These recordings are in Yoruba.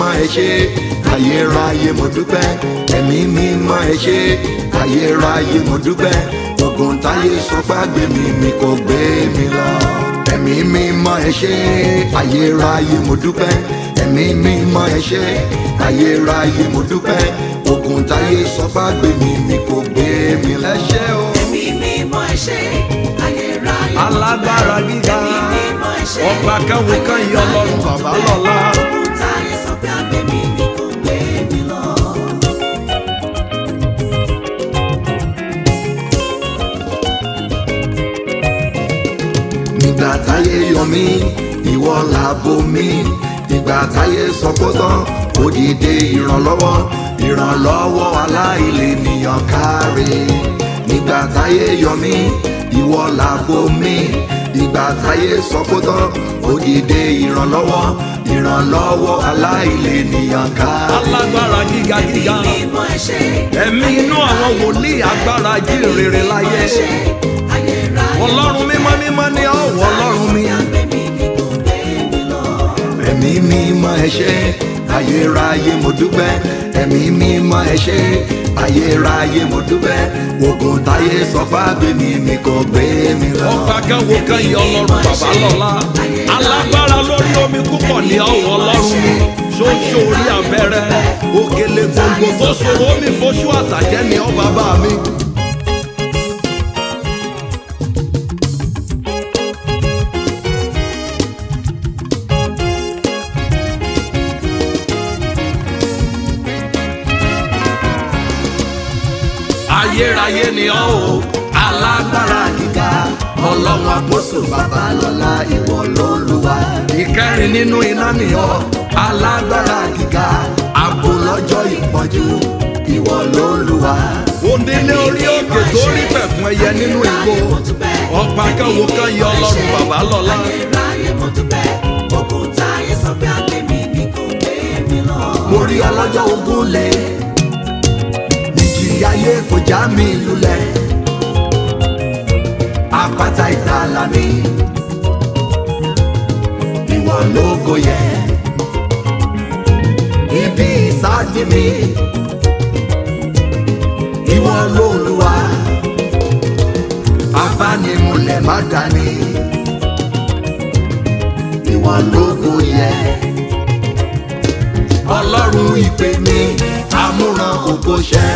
mímọ́ ẹ ṣé ayérayé mo dúpẹ́ ẹ̀mí mímọ́ ẹ ṣé ayérayé mo dúpẹ́ ogun táyé sọpá gbé mi kò gbé mi lọ ẹ̀mí mímọ́ ẹ ṣé ayérayé mo dúpẹ́ ẹ̀mí mímọ́ ẹ ṣé ayérayé mo dúpẹ́ ogun táyé sọpá gbé mi kò gbé mi lọ. ẹ ṣé o ẹ̀mí mímọ́ ẹ ṣé ayérayé alágbára gíga ọba káwọn kan yọ Ọlọ́run bàbá lọ́lá. ogun táyé sọpá gbé mi kò gbé mi lọ. Nígbà táyé yọ mí ìwọ làbò mi ìgbà táyé sọ pé tán ó dìde ìrànlọ́wọ́ aláìlènìyàn káre. Nígbà táyé yọ mí ìwọ làbò mi ìgbà táyé sọ pé tán ó dìde ìrànlọ́wọ́ aláìlènìyàn káre. Alágbára gíga gíga ẹ̀mí mímọ́ ẹ ṣé ẹ̀mí inú àwọn wòlíì agbára jíǹrere láyé. Ọlọ́run mímọ́ mímọ́ ni ọ̀wọ́ Ọlọ́run mi. Ẹ̀mí mímọ́ ẹ ṣé ayérayé mo dúpẹ́ ẹ̀mí mímọ́ ẹ ṣé ayérayé mo dúpẹ́ ogun táyé sọpá gbé mi kò gbé mi lọ. Ọba káwọn kan yọ Ọlọ́run bàbá lọ́lá. Alágbára lórí omi púpọ̀ ni ọ̀wọ́ Ọlọ́run mi. Ṣoṣo orí abẹ́rẹ́ òkèlè gbòǹgbò tó ṣòro omi foṣù àtàjẹ́ ni ọ bàbá mi. Ayérayé ni ọ́ o Alágbára gíga ọlọ́run àpòsò bàbá lọ́lá ìwọ lÓlúwa. ìkẹrin nínú iná ni ọ́. Alágbára gíga ààbò lọ́jọ́ ìpọ́njú ìwọ lÓlúwa. Onílé orí òkè tó rí pẹ̀fún ẹyẹ nínú igbó. Ọba káwọn kan yọ Ọlọ́run bàbá lọ́lá. ayérayé mo dúpẹ́ ogun táyé sọpá gbé mi kò gbé mi lọ. Mo rí ọlọ́jọ́ ogun lé níjì ayé kò já mi lulẹ̀ àpáta ìtàlá mi ìwọ lógo yẹ ibi ìsádi mi ìwọ lÓlúwa abánimúlẹ̀ má dání ìwọ lógo yẹ Ọlọ́run ìpè mi amúran ògo ṣẹ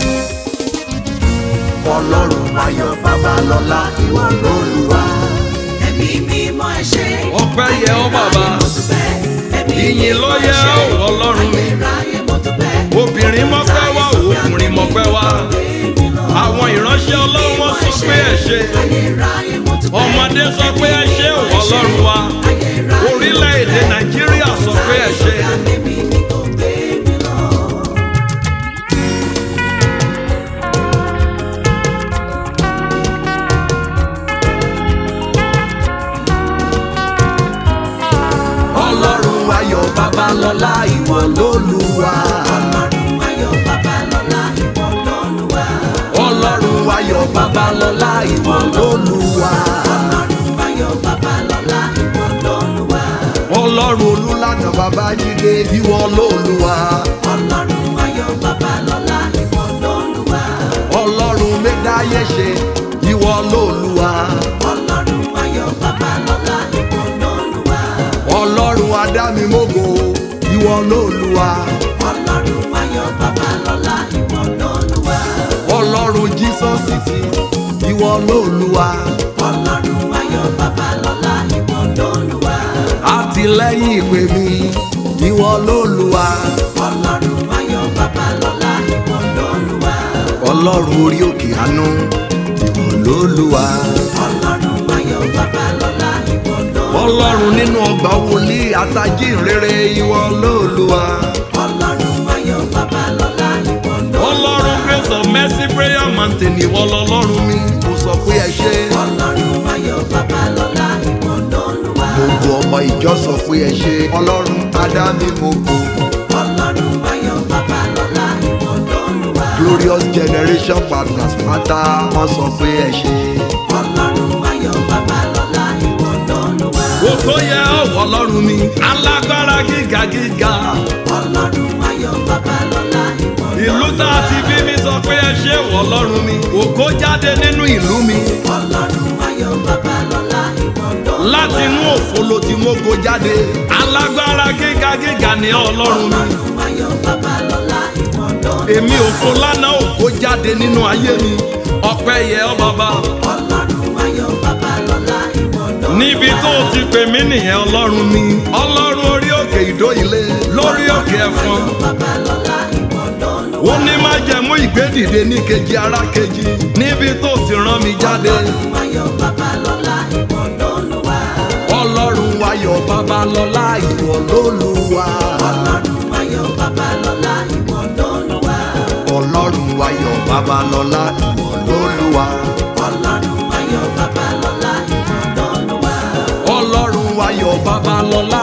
Ọlọ́run ayọ̀ babalọ́lá ìwọ lÓlúwa. ẹ̀mí mímọ́ ẹ ṣé Ọpẹ́ yẹ ọ́ bàbá. Ìyìn ló yẹ ọ́ Ọlọ́run mi. ayérayé mo dúpẹ́ Obìnrin mọ́pẹ́ wá ọkùnrin mọ́pẹ́ wá. Àwọn ìránṣẹ́ Ọlọ́run wọ́n sọ pé ẹ ṣé. ayérayé mo dúpẹ́ Ọmọdé sọ pé ẹ ṣé o Ọlọ́run wa. Orílẹ̀-èdè Nàìjíríà sọ pé ẹ ṣé. Ọlọ́run ayọ̀ babalọ́lá ìwọ lÓlúwa. Ọlọ́run ayọ̀ babalọ́lá ìwọ lÓlúwa. Ọlọ́run ayọ̀ babalọ́lá ìwọ lÓlúwa. Ọlọ́run ayọ̀ babalọ́lá ìwọ lÓlúwa. Ọlọ́run Olúlànà Babájídé ìwọ lÓlúwa. Ọlọ́run ayọ̀ babalọ́lá ìwọ lÓlúwa. Ọlọ́run Médáyéṣe ìwọ lÓlúwa. Ọlọ́run ayọ̀ babalọ́lá ìwọ lÓlúwa. Ọlọ́run Adámimógo ìwọ lÓlúwa. Ọlọ́run ayọ̀ babalọ́lá ìwọ lÓlúwa. Ọlọ́run Jesus City ìwọ lÓlúwa. Ọlọ́run ayọ̀ babalọ́lá ìwọ lÓlúwa. Àtìlẹ́yìn ìpè mi ìwọ lÓlúwa. Ọlọ́run ayọ̀ babalọ́lá ìwọ lÓlúwa. Ọlọ́run orí òkè àánú ìwọ lÓlúwa. Ọlọ́run ayọ̀ babalọ́lá ìwọ lÓlúwa. Ọlọ́run nínú ọgbà wòlíì àtàjíǹrere ìwọ lÓlúwa. Ọlọ́run ayọ̀ babalọ́lá ìwọ lÓlúwa. Ọlọ́run Grace of Mercy Prayer Mountain ìwọ lọ́lọ́run mi. Mo sọ pé ẹ ṣé. Ọlọ́run ayọ̀ babalọ́lá ìwọ lÓlúwa. Gbogbo ọmọ ìjọ sọ pé ẹ ṣé. Ọlọ́run Adámimógo. Ọlọ́run ayọ̀ babalọ́lá ìwọ lÓlúwa. Glorious Generation Partners pátá wọ́n sọ pé ẹ ṣé. Ọlọ́run ayọ̀ babalọ́lá ìwọ lÓlúwa. Ògo yẹ ọ́ Ọlọ́run mi. Alágbára gíga gíga. tá a ti bí mi sọ pé ẹ ṣé wọ ọlọ́run mi. Ògo jáde nínú ìlú mi. Ọlọ́run ayọ̀ babalọ́lá ìwọ̀dọ́. Láti inú òfo ló ti mógo jáde. Alágbára gíga gíga ni ọlọ́run mi. Ọlọ́run ayọ̀ babalọ́lá ìwọ̀dọ́. Èmi òfo lánàá ògo jáde nínú ayé mi. Ọpẹ́ yẹ ọ́ bàbá. Ọlọ́run ayọ̀ babalọ́lá ìwọ̀dọ́. Níbi tó ti pè mí nìyẹn ọlọ́run mi. Ọlọ́run orí òkè ìdó ilé. Lórí òkè ẹ̀fọn. Babalọ́lá ìwọ̀dọ́. Ó ní má jẹ̀mú ìgbédìde ní kejì ara kejì. Níbi tó ti rán mi jáde. Ọlọ́run ayọ̀ babalọ́lá ìwọ̀dọ́ lùwà. Ọlọ́run ayọ̀ babalọ́lá ìwọ lólúwa. Ọlọ́run ayọ̀ babalọ́lá ìwọ̀dọ́ lùwà. Ọlọ́run ayọ̀ babalọ́lá ìwọ lólúwa. Ọlọ́run ayọ̀ babalọ́lá ìwọ̀dọ́ lùwà. Ọlọ́run ayọ̀ babalọ́lá